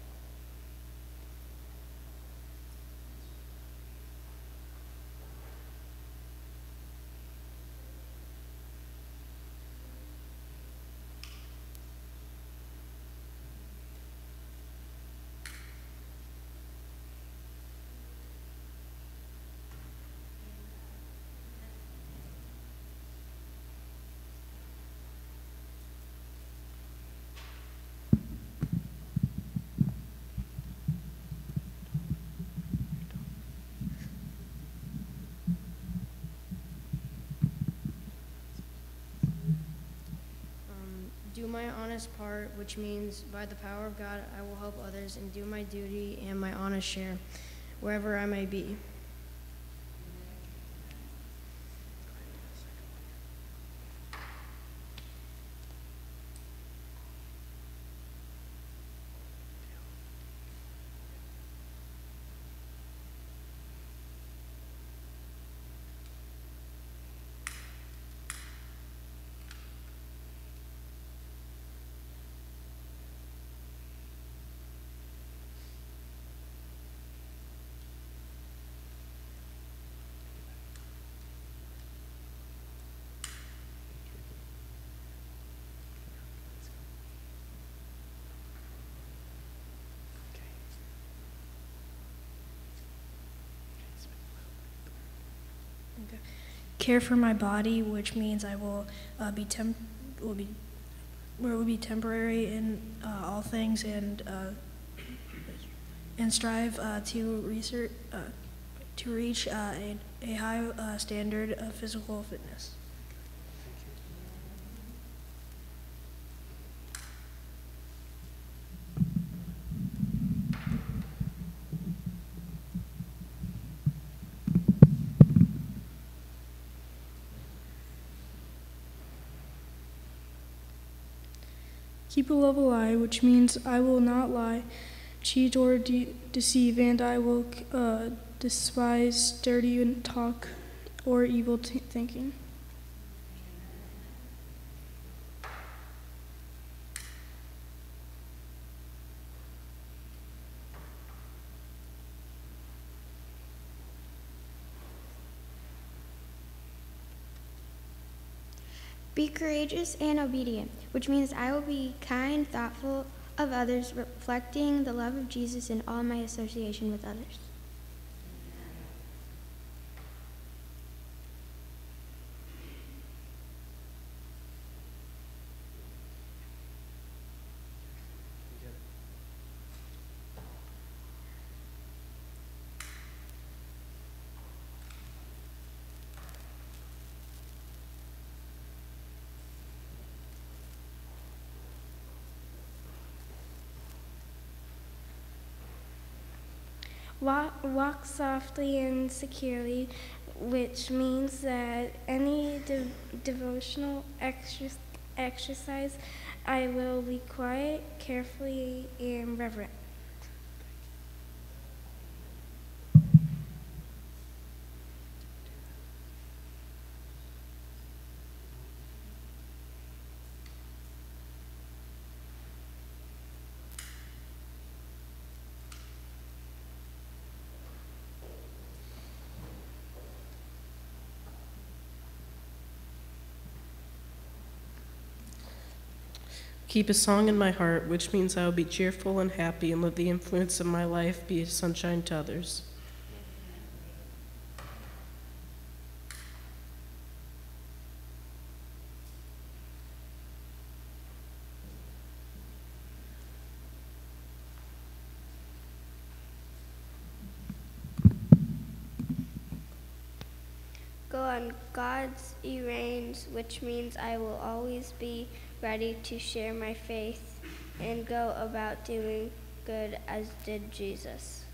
I: do my honest part, which means by the power of God, I will help others and do my duty and my honest share, wherever I may be.
J: Care for my body, which means I will uh, be temp will be where will be temporary in uh, all things, and uh, and strive uh, to research uh, to reach uh, a, a high uh, standard of physical fitness. Keep a level eye, which means I will not lie, cheat, or de deceive, and I will uh, despise dirty talk or evil t thinking.
F: Be courageous and obedient, which means I will be kind, thoughtful of others, reflecting the love of Jesus in all my association with others.
K: Walk, walk softly and securely, which means that any de devotional exer exercise, I will be quiet, carefully, and reverent.
G: Keep a song in my heart, which means I will be cheerful and happy and let the influence of my life be a sunshine to others.
F: Go on God's errands, which means I will always be ready to share my faith and go about doing good as did Jesus.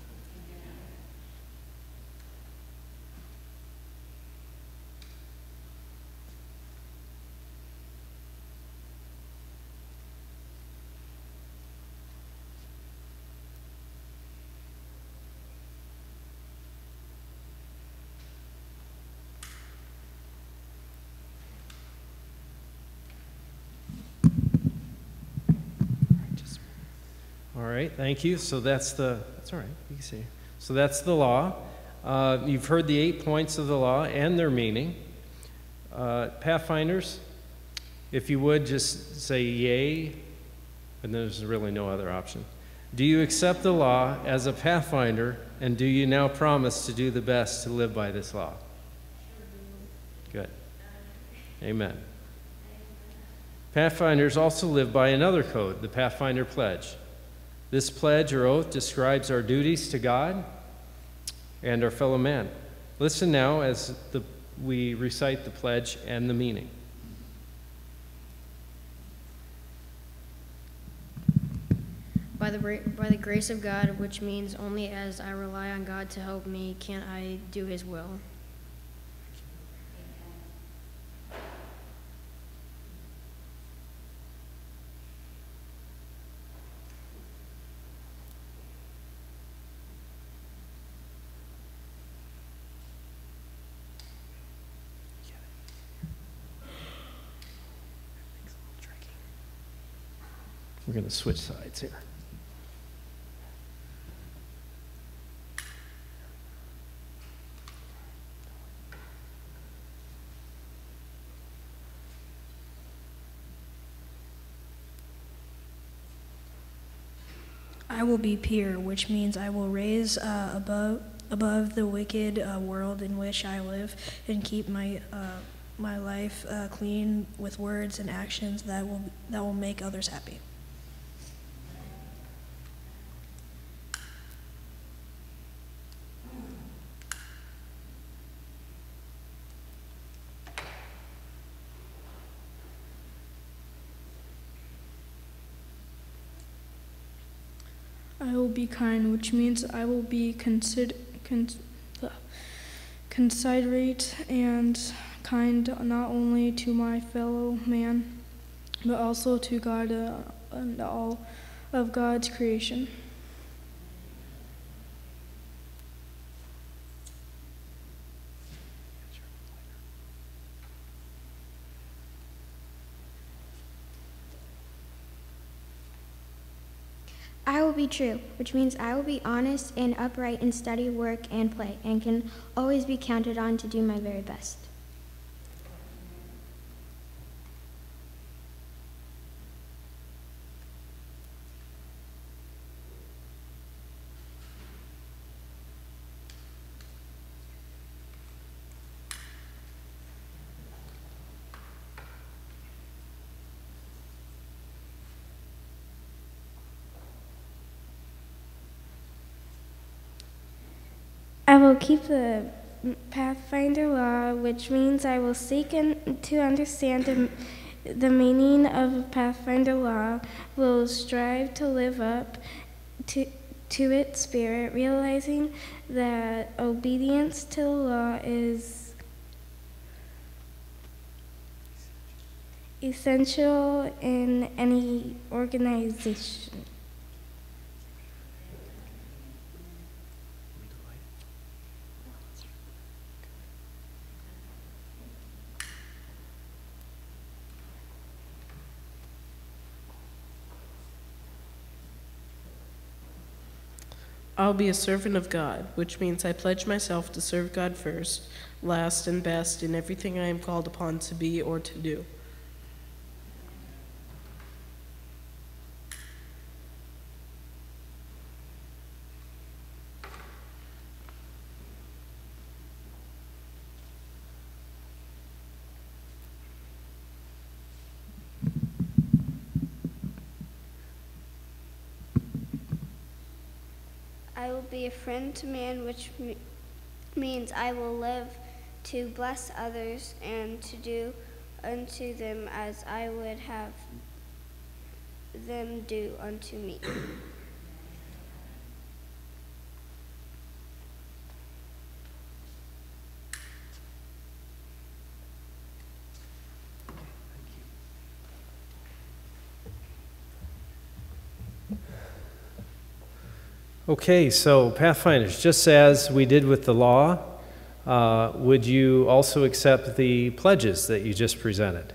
E: All right, thank you. So that's the, that's all right, you can see. So that's the law. Uh, you've heard the eight points of the law and their meaning. Uh, Pathfinders, if you would just say yay, and there's really no other option. Do you accept the law as a Pathfinder, and do you now promise to do the best to live by this law? Good. Amen. Pathfinders also live by another code, the Pathfinder Pledge. This pledge or oath describes our duties to God and our fellow man. Listen now as the, we recite the pledge and the meaning.
I: by the ra- by the grace of God, which means only as I rely on God to help me can I do His will.
E: We're going to switch sides here.
J: I will be pure, which means I will raise uh, above above the wicked uh, world in which I live, and keep my uh, my life uh, clean with words and actions that will that will make others happy.
L: I will be kind, which means I will be consider, con, uh, considerate and kind not only to my fellow man, but also to God uh, and all of God's creation.
M: I will be true, which means I will be honest and upright in study, work, and play, and can always be counted on to do my very best. I will keep the Pathfinder law, which means I will seek in, to understand the, the meaning of Pathfinder law, will strive to live up to, to its spirit, realizing that obedience to the law is essential in any organization.
G: I'll be a servant of God, which means I pledge myself to serve God first, last, and best in everything I am called upon to be or to do.
F: I will be a friend to man, which me- means I will live to bless others and to do unto them as I would have them do unto me.
E: Okay, so Pathfinders, just as we did with the law, uh, would you also accept the pledges that you just presented?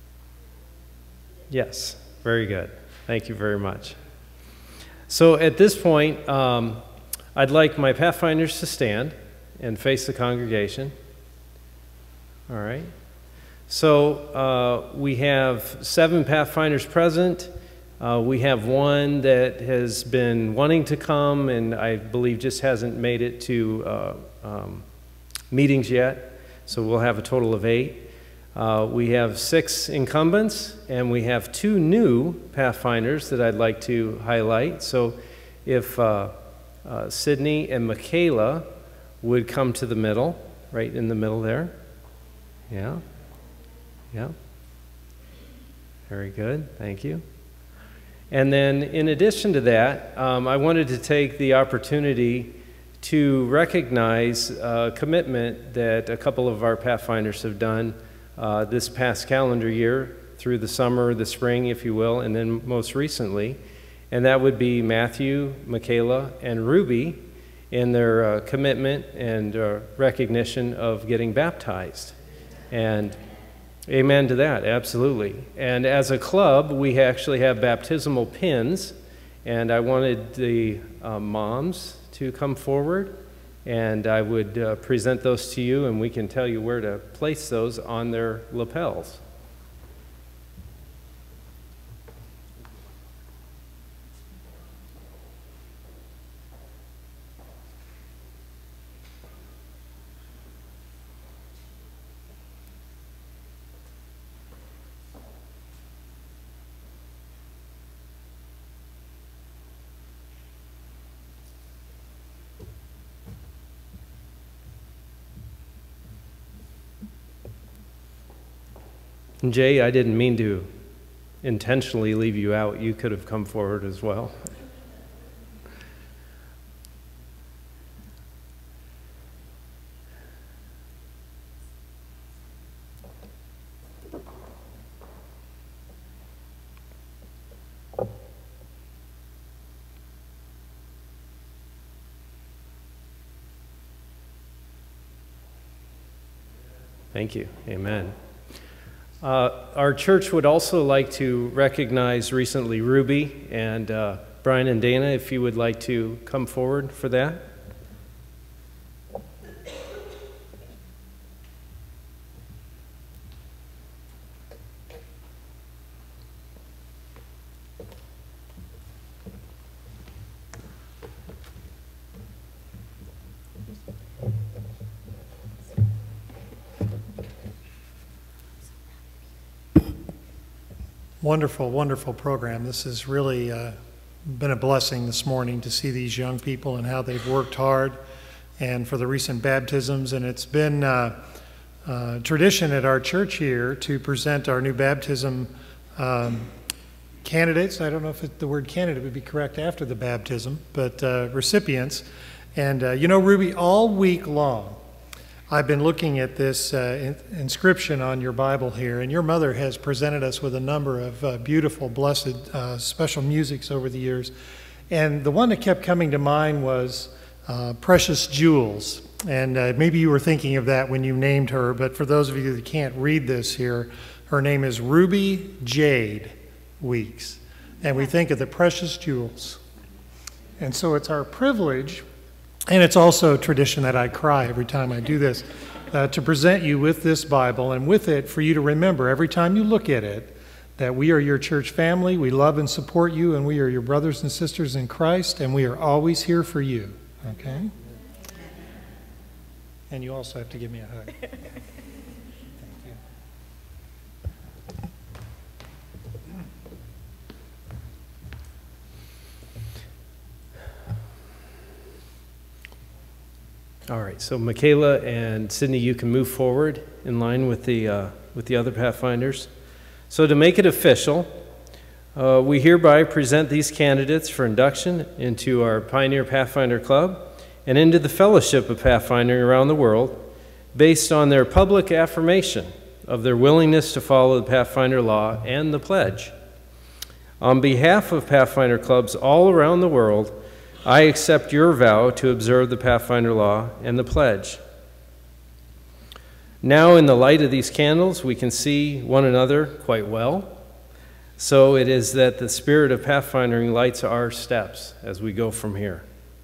E: Yes, very good. Thank you very much. So at this point, um, I'd like my Pathfinders to stand and face the congregation. All right. So uh, we have seven Pathfinders present. Uh, we have one that has been wanting to come and I believe just hasn't made it to uh, um, meetings yet. So we'll have a total of eight. Uh, we have six incumbents and we have two new Pathfinders that I'd like to highlight. So if uh, uh, Sydney and Michaela would come to the middle, right in the middle there. Yeah. Yeah. Very good. Thank you. And then in addition to that, um, I wanted to take the opportunity to recognize a commitment that a couple of our Pathfinders have done uh, this past calendar year, through the summer, the spring, if you will, and then most recently. And that would be Matthew, Michaela, and Ruby in their uh, commitment and uh, recognition of getting baptized. And amen to that, absolutely. And as a club, we actually have baptismal pins, and I wanted the uh, moms to come forward, and I would uh, present those to you, and we can tell you where to place those on their lapels. Jay, I didn't mean to intentionally leave you out. You could have come forward as well. Thank you. Amen. Uh, our church would also like to recognize recently Ruby and uh, Brian and Dana, if you would like to come forward for that.
C: Wonderful, wonderful program. This has really uh, been a blessing this morning to see these young people and how they've worked hard, and for the recent baptisms. And it's been uh, uh, tradition at our church here to present our new baptism um, candidates. I don't know if it, the word candidate would be correct after the baptism, but uh, recipients. And uh, you know, Ruby, all week long, I've been looking at this uh, in inscription on your Bible here, and your mother has presented us with a number of uh, beautiful, blessed, uh, special musics over the years. And the one that kept coming to mind was uh, Precious Jewels. And uh, maybe you were thinking of that when you named her, but for those of you that can't read this here, her name is Ruby Jade Weeks. And we think of the precious jewels. And so it's our privilege, and it's also a tradition that I cry every time I do this, uh, to present you with this Bible, and with it for you to remember every time you look at it that we are your church family, we love and support you, and we are your brothers and sisters in Christ, and we are always here for you, okay? And you also have to give me a hug. Thank you.
E: All right, so Michaela and Sydney, you can move forward in line with the, uh, with the other Pathfinders. So to make it official, uh, we hereby present these candidates for induction into our Pioneer Pathfinder Club and into the Fellowship of Pathfinding around the world based on their public affirmation of their willingness to follow the Pathfinder law and the pledge. On behalf of Pathfinder clubs all around the world, I accept your vow to observe the Pathfinder law and the pledge. Now, in the light of these candles, we can see one another quite well. So it is that the spirit of pathfinding lights our steps as we go from here.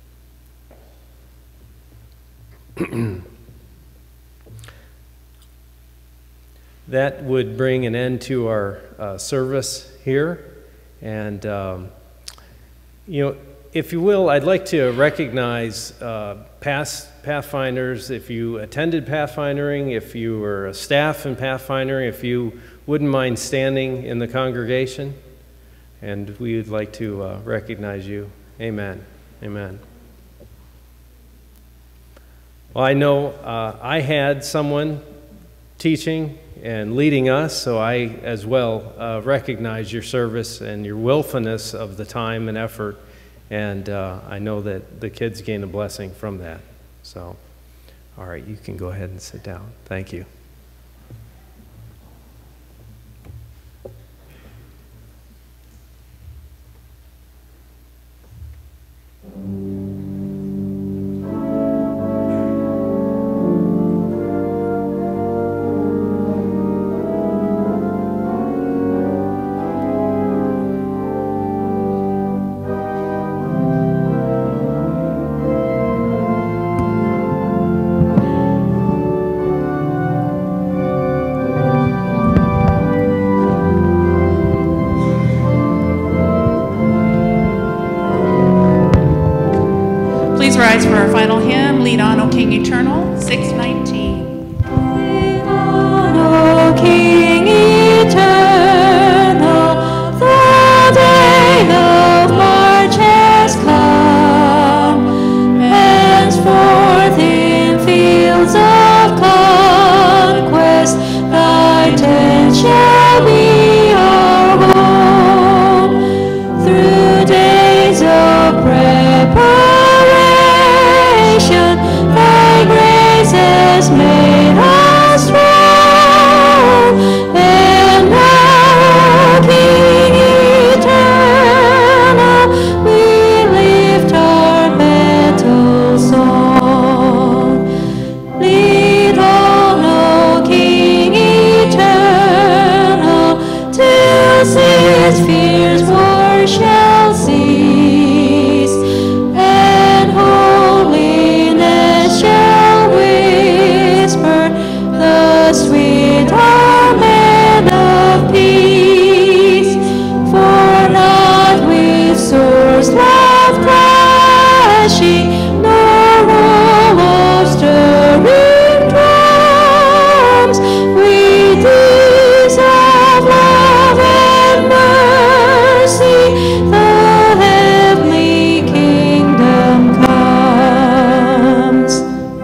E: That would bring an end to our uh, service here. And, um, you know, if you will, I'd like to recognize uh, past Pathfinders. If you attended Pathfinding, if you were a staff in Pathfinding, if you wouldn't mind standing in the congregation, and we would like to uh, recognize you. Amen. Amen. Well, I know uh, I had someone teaching and leading us, so I as well uh, recognize your service and your willfulness of the time and effort, and uh, I know that the kids gain a blessing from that. So, all right, you can go ahead and sit down. Thank you.
N: Rise for our final hymn, Lead On, O King Eternal, six nineteen.
B: Lead on, O King Eternal, the day of March has come. Henceforth in fields of conquest, thy tent shall be our home. Through days of preparation, thy grace has made us strong, and now, King eternal, we lift our battle song. Lead on, O King eternal, till sin's fierce war shall cease, and holiness shall whisper the sweet amen of peace. For not with swords love clashing, nor roll of stirring drums, we deeds of love and mercy, the heavenly kingdom comes.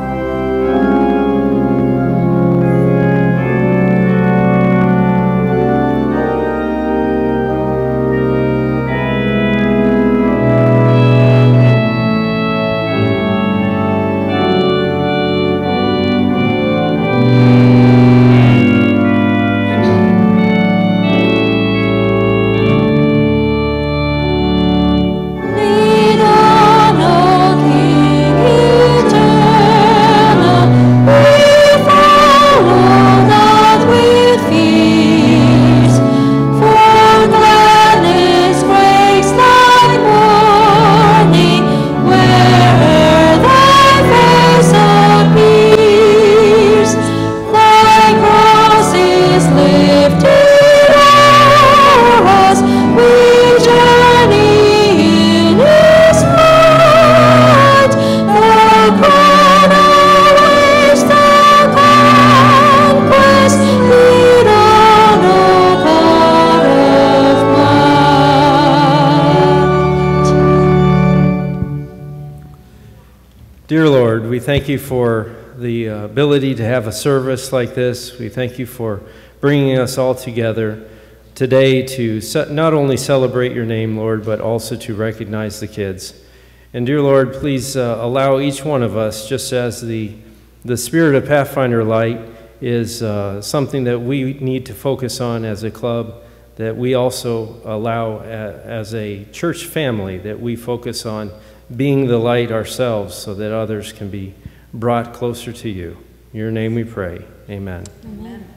B: Lead on, O King eternal, we follow not with fears, for gladness breaks like morning, where'er thy face appears. Thy cross is lifted o'er us, we journey in His light. The crown awaits the conquest. Lead on, O God of might.
E: Dear Lord, we thank you for the uh, ability to have a service like this. We thank you for bringing us all together today to ce- not only celebrate your name, Lord, but also to recognize the kids. And dear Lord, please uh, allow each one of us, just as the, the spirit of Pathfinder Light is uh, something that we need to focus on as a club, that we also allow a, as a church family, that we focus on being the light ourselves so that others can be brought closer to you. In your name we pray. Amen.
N: Amen.